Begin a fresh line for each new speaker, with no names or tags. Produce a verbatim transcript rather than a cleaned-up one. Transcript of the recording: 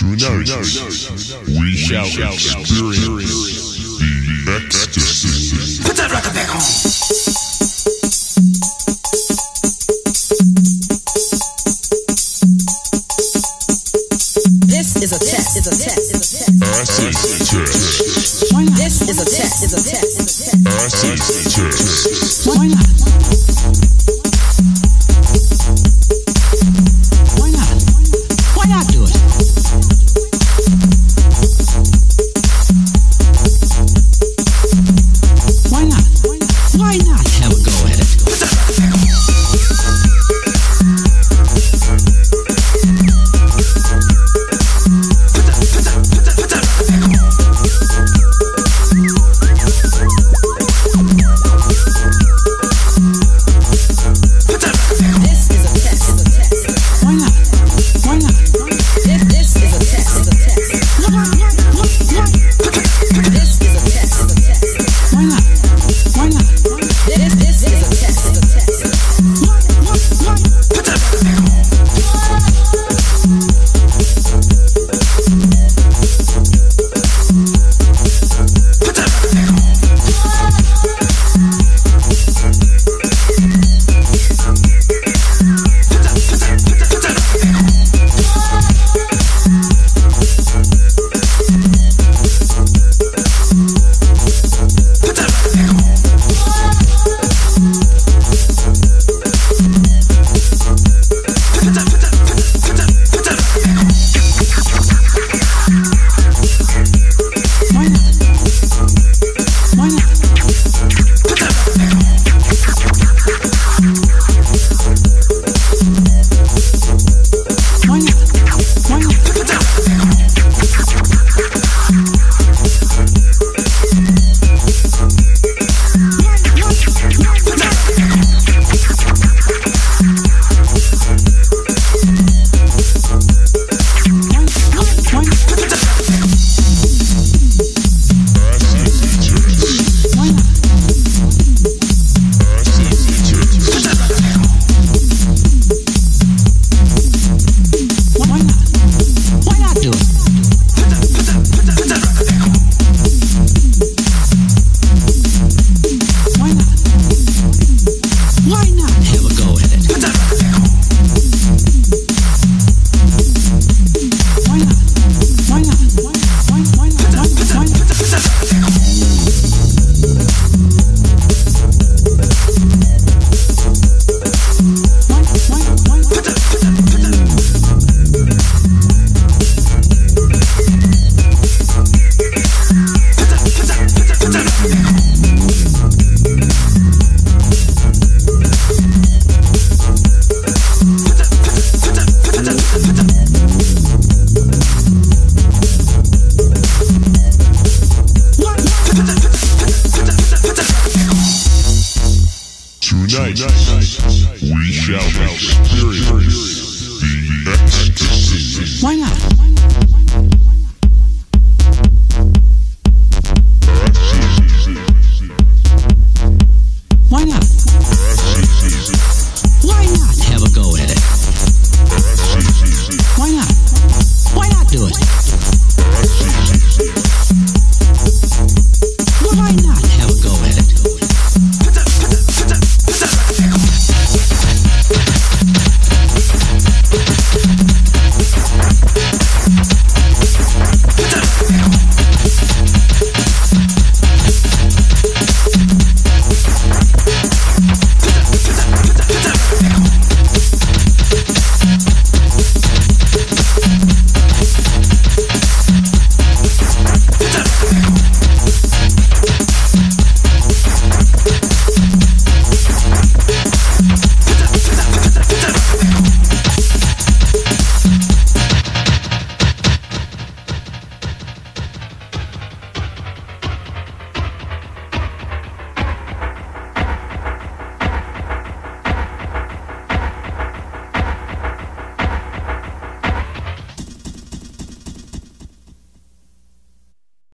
Tonight, we shall experience the ecstasy.
Put that record back on.
This is a test. Is a test. Is a test.
Acid test.
Why not? This is a test. Is a test. Is a test.
Acid test.
Why not? Why not? Why not do it? Why not? Why not have a go at it?
Tonight, we shall experience the ecstasy.
Why not?